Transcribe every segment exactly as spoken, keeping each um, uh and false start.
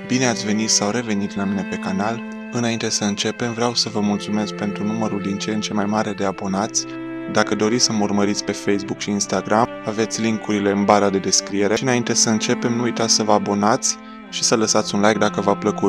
Bine ați venit sau revenit la mine pe canal. Înainte să începem, vreau să vă mulțumesc pentru numărul din ce în ce mai mare de abonați. Dacă doriți să mă urmăriți pe Facebook și Instagram, aveți linkurile în bara de descriere. Și înainte să începem, nu uitați să vă abonați și să lăsați un like dacă v-a plăcut.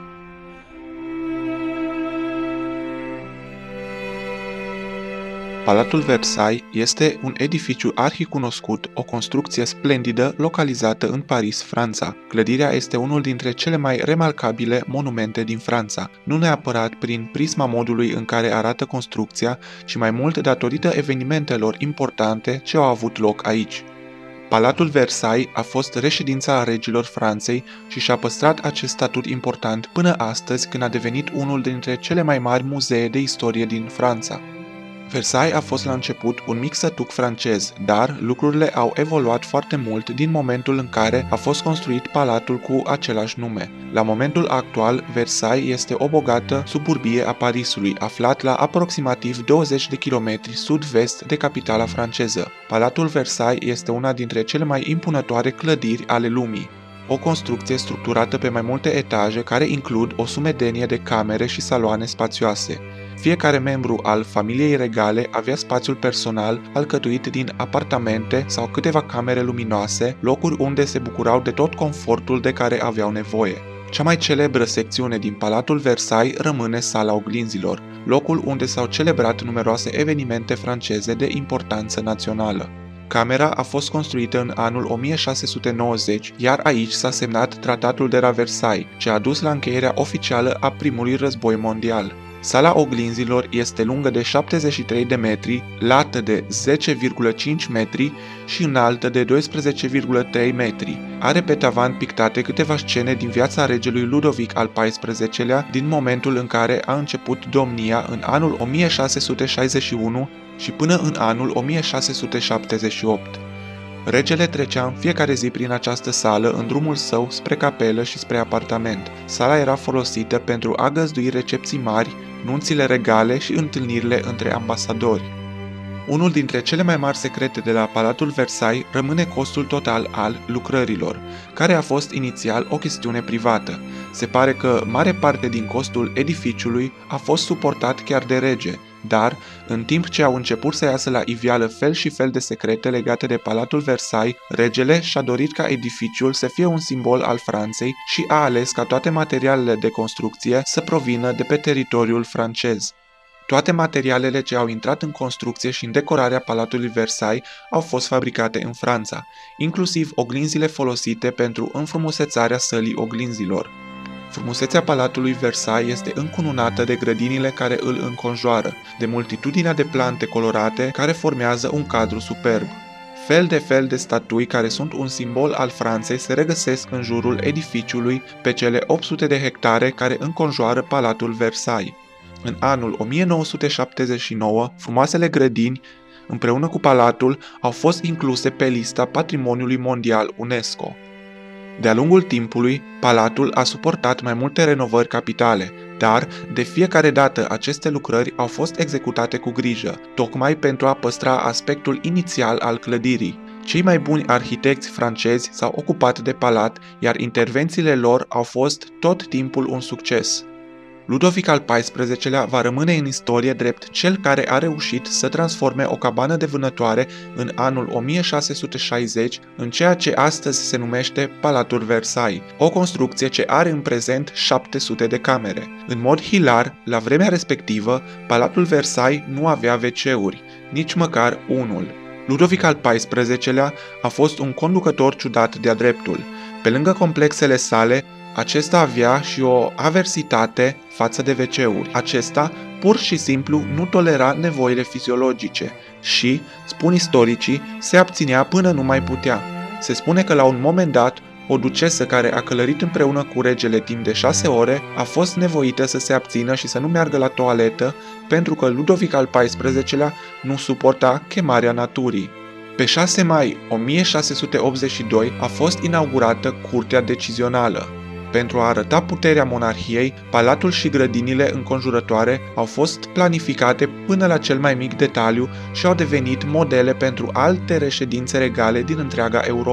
Palatul Versailles este un edificiu arhicunoscut, o construcție splendidă localizată în Paris, Franța. Clădirea este unul dintre cele mai remarcabile monumente din Franța, nu neapărat prin prisma modului în care arată construcția, ci mai mult datorită evenimentelor importante ce au avut loc aici. Palatul Versailles a fost reședința regilor Franței și și-a păstrat acest statut important până astăzi, când a devenit unul dintre cele mai mari muzee de istorie din Franța. Versailles a fost la început un mic sătuc francez, dar lucrurile au evoluat foarte mult din momentul în care a fost construit palatul cu același nume. La momentul actual, Versailles este o bogată suburbie a Parisului, aflat la aproximativ douăzeci de kilometri sud-vest de capitala franceză. Palatul Versailles este una dintre cele mai impunătoare clădiri ale lumii. O construcție structurată pe mai multe etaje care includ o sumedenie de camere și saloane spațioase. Fiecare membru al familiei regale avea spațiul personal alcătuit din apartamente sau câteva camere luminoase, locuri unde se bucurau de tot confortul de care aveau nevoie. Cea mai celebră secțiune din Palatul Versailles rămâne Sala Oglinzilor, locul unde s-au celebrat numeroase evenimente franceze de importanță națională. Camera a fost construită în anul o mie șase sute nouăzeci, iar aici s-a semnat Tratatul de la Versailles, ce a dus la încheierea oficială a primului război mondial. Sala Oglinzilor este lungă de șaptezeci și trei de metri, lată de zece virgulă cinci metri și înaltă de doisprezece virgulă trei metri. Are pe tavan pictate câteva scene din viața regelui Ludovic al paisprezecelea, din momentul în care a început domnia în anul o mie șase sute șaizeci și unu și până în anul o mie șase sute șaptezeci și opt. Regele trecea în fiecare zi prin această sală în drumul său spre capelă și spre apartament. Sala era folosită pentru a găzdui recepții mari, nunțile regale și întâlnirile între ambasadori. Unul dintre cele mai mari secrete de la Palatul Versailles rămâne costul total al lucrărilor, care a fost inițial o chestiune privată. Se pare că mare parte din costul edificiului a fost suportat chiar de rege, dar, în timp ce au început să iasă la iveală fel și fel de secrete legate de Palatul Versailles, regele și-a dorit ca edificiul să fie un simbol al Franței și a ales ca toate materialele de construcție să provină de pe teritoriul francez. Toate materialele ce au intrat în construcție și în decorarea Palatului Versailles au fost fabricate în Franța, inclusiv oglinzile folosite pentru înfrumusețarea sălii oglinzilor. Frumusețea Palatului Versailles este încununată de grădinile care îl înconjoară, de multitudinea de plante colorate care formează un cadru superb. Fel de fel de statui care sunt un simbol al Franței se regăsesc în jurul edificiului pe cele opt sute de hectare care înconjoară Palatul Versailles. În anul o mie nouă sute șaptezeci și nouă, frumoasele grădini, împreună cu palatul, au fost incluse pe lista Patrimoniului Mondial UNESCO. De-a lungul timpului, palatul a suportat mai multe renovări capitale, dar de fiecare dată aceste lucrări au fost executate cu grijă, tocmai pentru a păstra aspectul inițial al clădirii. Cei mai buni arhitecți francezi s-au ocupat de palat, iar intervențiile lor au fost tot timpul un succes. Ludovic al paisprezecelea va rămâne în istorie drept cel care a reușit să transforme o cabană de vânătoare în anul o mie șase sute șaizeci în ceea ce astăzi se numește Palatul Versailles, o construcție ce are în prezent șapte sute de camere. În mod hilar, la vremea respectivă, Palatul Versailles nu avea ve ce-uri, nici măcar unul. Ludovic al paisprezecelea a fost un conducător ciudat de-a dreptul. Pe lângă complexele sale, acesta avea și o aversitate față de ve ce-uri. Acesta pur și simplu nu tolera nevoile fiziologice și, spun istoricii, se abținea până nu mai putea. Se spune că la un moment dat, o ducesă care a călărit împreună cu regele timp de șase ore a fost nevoită să se abțină și să nu meargă la toaletă pentru că Ludovic al paisprezecelea nu suporta chemarea naturii. Pe șase mai o mie șase sute optzeci și doi a fost inaugurată Curtea Decizională. Pentru a arăta puterea monarhiei, palatul și grădinile înconjurătoare au fost planificate până la cel mai mic detaliu și au devenit modele pentru alte reședințe regale din întreaga Europa.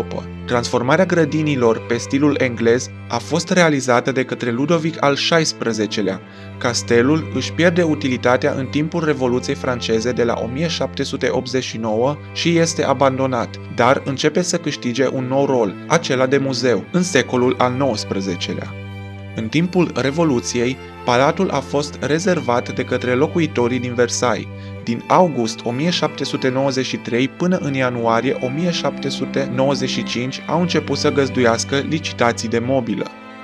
Transformarea grădinilor pe stilul englez a fost realizată de către Ludovic al șaisprezecelea-lea. Castelul își pierde utilitatea în timpul Revoluției franceze de la o mie șapte sute optzeci și nouă și este abandonat, dar începe să câștige un nou rol, acela de muzeu, în secolul al nouăsprezecelea-lea. În timpul Revoluției, palatul a fost rezervat de către locuitorii din Versailles. Din august o mie șapte sute nouăzeci și trei până în ianuarie o mie șapte sute nouăzeci și cinci au început să găzduiască licitații de mobilă.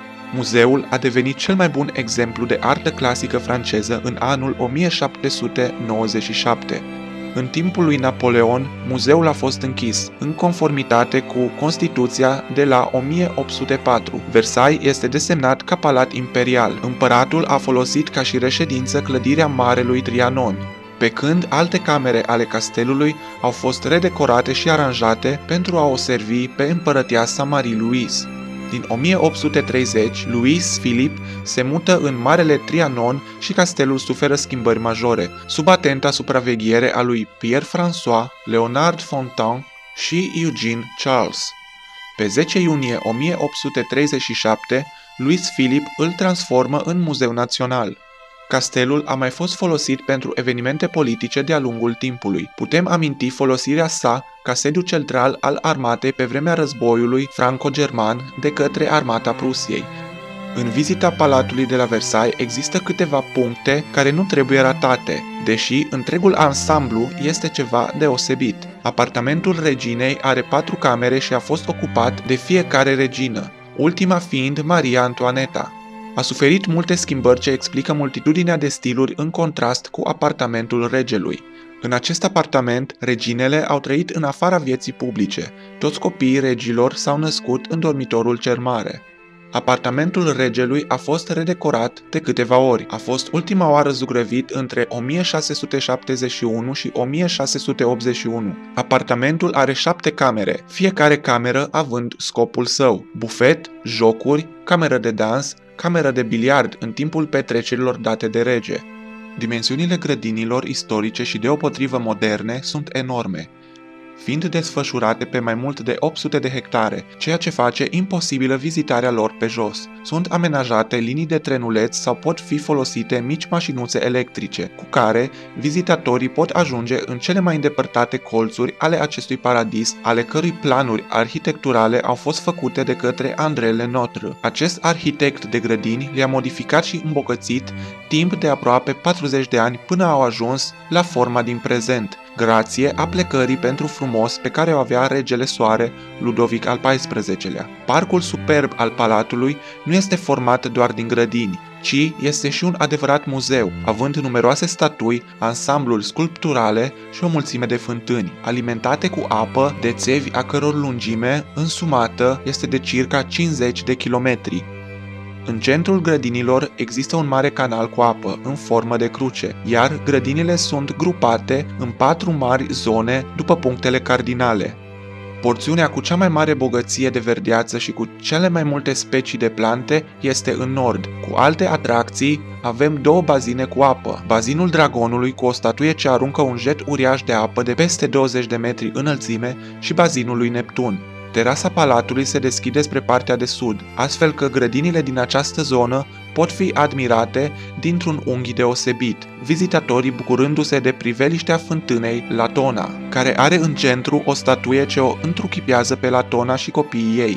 Muzeul a devenit cel mai bun exemplu de artă clasică franceză în anul o mie șapte sute nouăzeci și șapte. În timpul lui Napoleon, muzeul a fost închis, în conformitate cu Constituția de la o mie opt sute patru. Versailles este desemnat ca palat imperial. Împăratul a folosit ca și reședință clădirea Marelui Trianon, pe când alte camere ale castelului au fost redecorate și aranjate pentru a o servi pe împărăteasa Marie-Louise. Din o mie opt sute treizeci, Louis Philippe se mută în Marele Trianon și castelul suferă schimbări majore, sub atenta supraveghere a lui Pierre-François, Leonard Fontan și Eugene Charles. Pe zece iunie o mie opt sute treizeci și șapte, Louis Philippe îl transformă în muzeu național. Castelul a mai fost folosit pentru evenimente politice de-a lungul timpului. Putem aminti folosirea sa ca sediu central al armatei pe vremea războiului franco-german de către armata Prusiei. În vizita palatului de la Versailles există câteva puncte care nu trebuie ratate, deși întregul ansamblu este ceva deosebit. Apartamentul reginei are patru camere și a fost ocupat de fiecare regină, ultima fiind Maria Antoaneta. A suferit multe schimbări ce explică multitudinea de stiluri în contrast cu apartamentul regelui. În acest apartament, reginele au trăit în afara vieții publice. Toți copiii regilor s-au născut în dormitorul cel mare. Apartamentul regelui a fost redecorat de câteva ori. A fost ultima oară zugrăvit între o mie șase sute șaptezeci și unu și o mie șase sute optzeci și unu. Apartamentul are șapte camere, fiecare cameră având scopul său: bufet, jocuri, cameră de dans, cameră de biliard în timpul petrecerilor date de rege. Dimensiunile grădinilor istorice și deopotrivă moderne sunt enorme, fiind desfășurate pe mai mult de opt sute de hectare, ceea ce face imposibilă vizitarea lor pe jos. Sunt amenajate linii de trenuleț sau pot fi folosite mici mașinuțe electrice, cu care vizitatorii pot ajunge în cele mai îndepărtate colțuri ale acestui paradis, ale cărui planuri arhitecturale au fost făcute de către André Lenotre. Acest arhitect de grădini le-a modificat și îmbogățit timp de aproape patruzeci de ani până au ajuns la forma din prezent, grație aplecării pentru frumos pe care o avea regele Soare, Ludovic al paisprezecelea-lea. Parcul superb al palatului nu este format doar din grădini, ci este și un adevărat muzeu, având numeroase statui, ansambluri sculpturale și o mulțime de fântâni, alimentate cu apă de țevi a căror lungime însumată este de circa cincizeci de kilometri. În centrul grădinilor există un mare canal cu apă, în formă de cruce, iar grădinile sunt grupate în patru mari zone după punctele cardinale. Porțiunea cu cea mai mare bogăție de verdeață și cu cele mai multe specii de plante este în nord. Cu alte atracții, avem două bazine cu apă. Bazinul Dragonului, cu o statuie ce aruncă un jet uriaș de apă de peste douăzeci de metri înălțime, și bazinul lui Neptun. Terasa palatului se deschide spre partea de sud, astfel că grădinile din această zonă pot fi admirate dintr-un unghi deosebit, vizitatorii bucurându-se de priveliștea fântânei Latona, care are în centru o statuie ce o întruchipează pe Latona și copiii ei.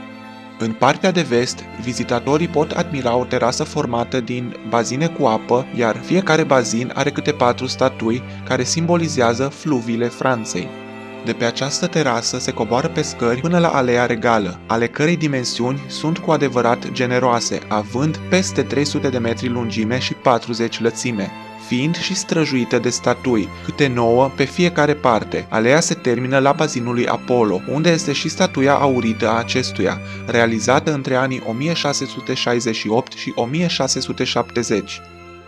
În partea de vest, vizitatorii pot admira o terasă formată din bazine cu apă, iar fiecare bazin are câte patru statui care simbolizează fluviile Franței. De pe această terasă se coboară pe scări până la Aleea Regală, ale cărei dimensiuni sunt cu adevărat generoase, având peste trei sute de metri lungime și patruzeci lățime, fiind și străjuită de statui, câte nouă pe fiecare parte. Aleea se termină la bazinul lui Apollo, unde este și statuia aurită a acestuia, realizată între anii o mie șase sute șaizeci și opt și o mie șase sute șaptezeci.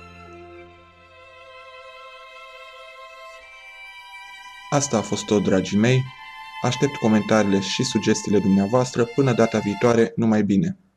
Asta a fost tot, dragii mei. Aștept comentariile și sugestiile dumneavoastră. Până data viitoare, numai bine!